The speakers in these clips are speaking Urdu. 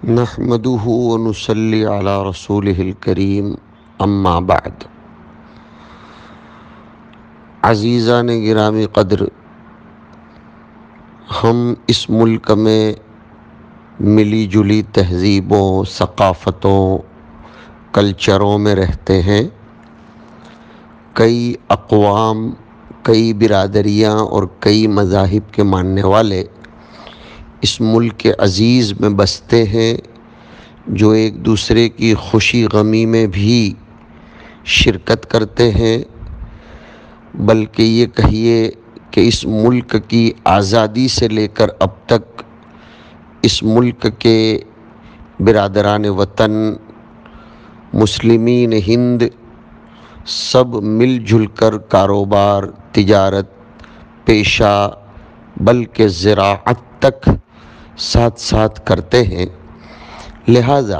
نحمده ونصلي على رسوله الكريم اما بعد۔ عزیزان گرامی قدر، ہم اس ملک میں ملی جلی تہذیبوں، ثقافتوں، کلچروں میں رہتے ہیں۔ کئی اقوام، کئی برادریاں اور کئی مذاہب کے ماننے والے اس ملک کے عزیز میں بستے ہیں، جو ایک دوسرے کی خوشی غمی میں بھی شرکت کرتے ہیں۔ بلکہ یہ کہیے کہ اس ملک کی آزادی سے لے کر اب تک اس ملک کے برادران وطن، مسلمین ہند، سب مل جل کر کاروبار، تجارت، پیشہ، بلکہ زراعت تک ساتھ ساتھ کرتے ہیں۔ لہذا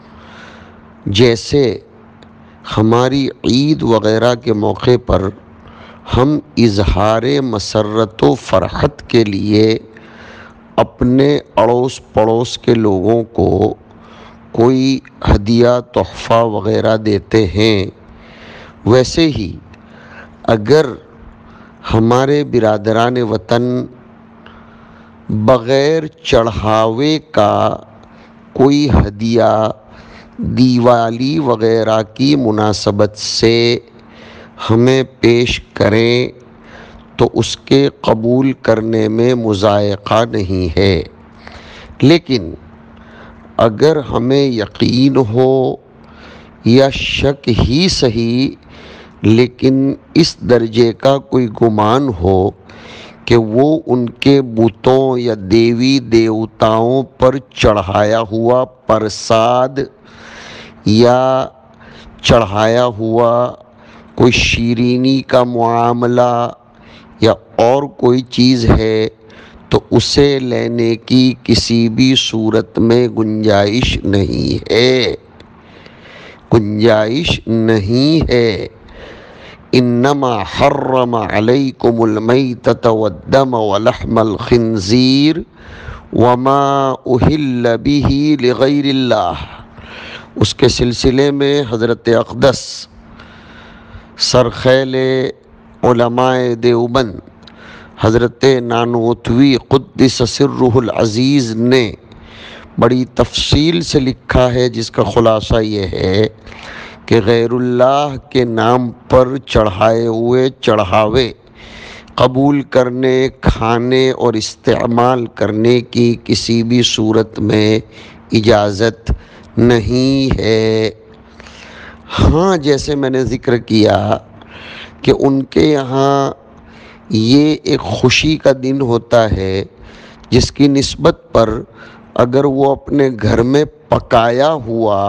جیسے ہماری عید وغیرہ کے موقع پر ہم اظہار مسرت و فرحت کے لیے اپنے اڑوس پڑوس کے لوگوں کو کوئی ہدیہ، تحفہ وغیرہ دیتے ہیں، ویسے ہی اگر ہمارے برادران وطن بغیر چڑھاوے کا کوئی ہدیہ دیوالی وغیرہ کی مناسبت سے ہمیں پیش کریں تو اس کے قبول کرنے میں مضائقہ نہیں ہے۔ لیکن اگر ہمیں یقین ہو یا شک ہی صحیح، لیکن اس درجے کا کوئی گمان ہو کہ وہ ان کے بتوں یا دیوی دیوتاؤں پر چڑھایا ہوا پرساد یا چڑھایا ہوا کوئی شیرینی کا معاملہ یا اور کوئی چیز ہے، تو اسے لینے کی کسی بھی صورت میں گنجائش نہیں ہے، گنجائش نہیں ہے۔ انما حرم علیکم المیتۃ والدم ولحم الخنزیر وما اہل بہ لغیر اللہ۔ اس کے سلسلے میں حضرت اقدس سرخیل علماء دیوبند حضرت نانوتوی قدس سرہ العزیز نے بڑی تفصیل سے لکھا ہے، جس کا خلاصہ یہ ہے کہ غیر اللہ کے نام پر چڑھائے ہوئے چڑھاوے قبول کرنے، کھانے اور استعمال کرنے کی کسی بھی صورت میں اجازت نہیں ہے۔ ہاں، جیسے میں نے ذکر کیا کہ ان کے یہاں یہ ایک خوشی کا دن ہوتا ہے، جس کی نسبت پر اگر وہ اپنے گھر میں پکایا ہوا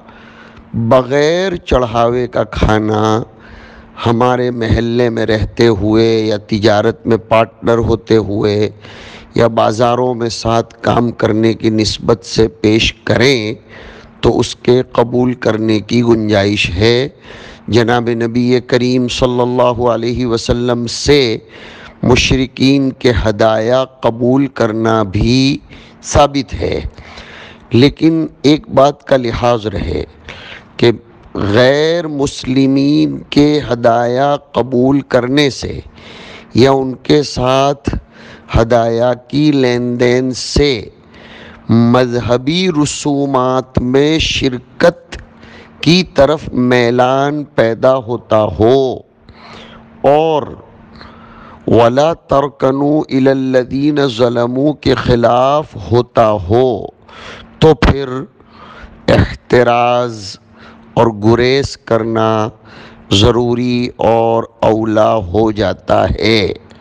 بغیر چڑھاوے کا کھانا ہمارے محلے میں رہتے ہوئے یا تجارت میں پارٹنر ہوتے ہوئے یا بازاروں میں ساتھ کام کرنے کی نسبت سے پیش کریں تو اس کے قبول کرنے کی گنجائش ہے۔ جناب نبی کریم صلی اللہ علیہ وسلم سے مشرکین کے ہدایہ قبول کرنا بھی ثابت ہے۔ لیکن ایک بات کا لحاظ رہے کہ غیر مسلمین کے ہدایہ قبول کرنے سے یا ان کے ساتھ ہدایہ کی لین دین سے مذہبی رسومات میں شرکت کی طرف میلان پیدا ہوتا ہو اور وَلَا تَرْكَنُوا إِلَى الَّذِينَ ظَلَمُوا کے خلاف ہوتا ہو، تو پھر احتراز اور گریز کرنا ضروری اور اولا ہو جاتا ہے۔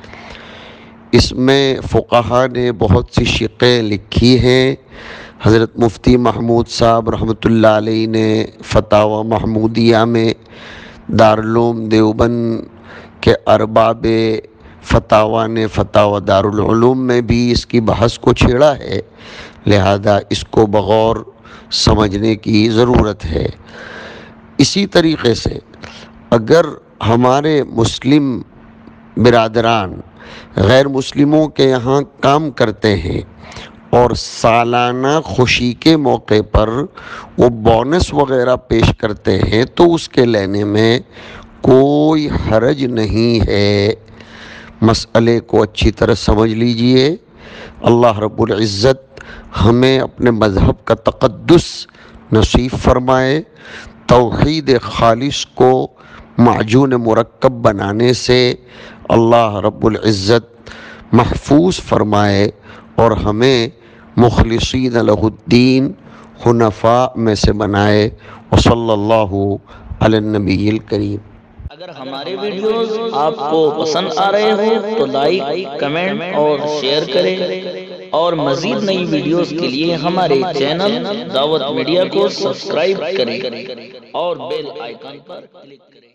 اس میں فقہا نے بہت سی شقیں لکھی ہیں۔ حضرت مفتی محمود صاحب رحمۃ اللہ علیہ نے فتاوی محمودیہ میں، دارالعلوم دیوبند کے ارباب فتاوی نے فتاوی دارالعلوم میں بھی اس کی بحث کو چھیڑا ہے، لہذا اس کو بغور سمجھنے کی ضرورت ہے۔ اسی طریقے سے اگر ہمارے مسلم برادران غیر مسلموں کے یہاں کام کرتے ہیں اور سالانہ خوشی کے موقع پر وہ بونس وغیرہ پیش کرتے ہیں تو اس کے لینے میں کوئی حرج نہیں ہے۔ مسئلے کو اچھی طرح سمجھ لیجئے۔ اللہ رب العزت ہمیں اپنے مذہب کا تقدس نصیب فرمائے، توحید خالص کو معجون مرکب بنانے سے اللہ رب العزت محفوظ فرمائے اور ہمیں مخلصین لہ الدین حنفاء میں سے بنائے۔ وصلی اللہ علی النبی الکریم۔ اگر ہمارے ویڈیوز آپ کو پسند آ رہے ہو تو لائک، کمنٹ اور شیئر کریں، اور مزید نئی ویڈیوز کے لیے ہمارے چینل دعوت میڈیا کو سبسکرائب کریں اور بیل آئیکن پر کلک کریں۔